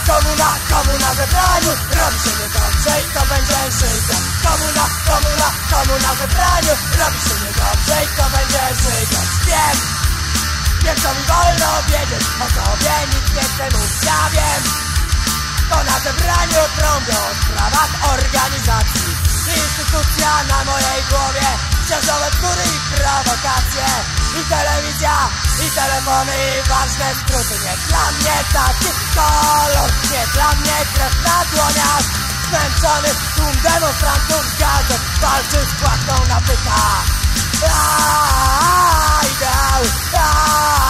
Komu na zebraniu robi się niedobrze i to będzie życie. Komu na zebraniu robi się niedobrze i to będzie życie. Wiem co mi wolno wiedzieć, o sobie nic nie chcę mówić. Ja wiem, to na zebraniu trąbią o sprawach organizacji. Instytucja na mojej głowie, księżowe bzdury i prowokacje. I telewizja, i telefony, i ważne skróty. Nie dla mnie taki kolor, nie dla mnie krew na dłoniach. Zmęczony tłum demonstrantów z gazet walczy z płachtą na pytach. Ideał,